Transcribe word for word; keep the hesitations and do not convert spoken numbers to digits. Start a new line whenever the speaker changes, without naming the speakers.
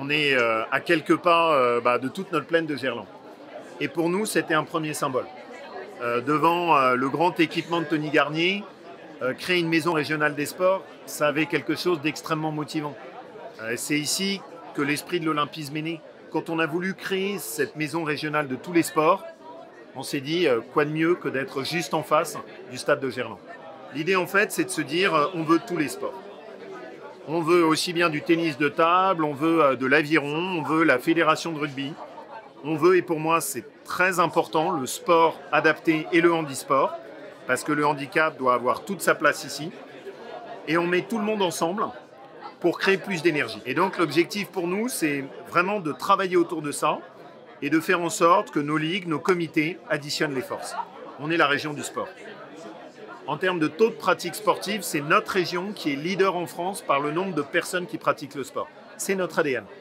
On est euh, à quelques pas euh, bah, de toute notre plaine de Gerland. Et pour nous, c'était un premier symbole. Euh, devant euh, le grand équipement de Tony Garnier, euh, créer une maison régionale des sports, ça avait quelque chose d'extrêmement motivant. Euh, c'est ici que l'esprit de l'olympisme est né. Quand on a voulu créer cette maison régionale de tous les sports, on s'est dit euh, quoi de mieux que d'être juste en face du stade de Gerland. L'idée en fait, c'est de se dire euh, on veut tous les sports. On veut aussi bien du tennis de table, on veut euh, de l'aviron, on veut la fédération de rugby. On veut, et pour moi c'est très important, le sport adapté et le handisport, parce que le handicap doit avoir toute sa place ici. Et on met tout le monde ensemble pour créer plus d'énergie. Et donc l'objectif pour nous, c'est vraiment de travailler autour de ça et de faire en sorte que nos ligues, nos comités additionnent les forces. On est la région du sport. En termes de taux de pratique sportive, c'est notre région qui est leader en France par le nombre de personnes qui pratiquent le sport. C'est notre A D N.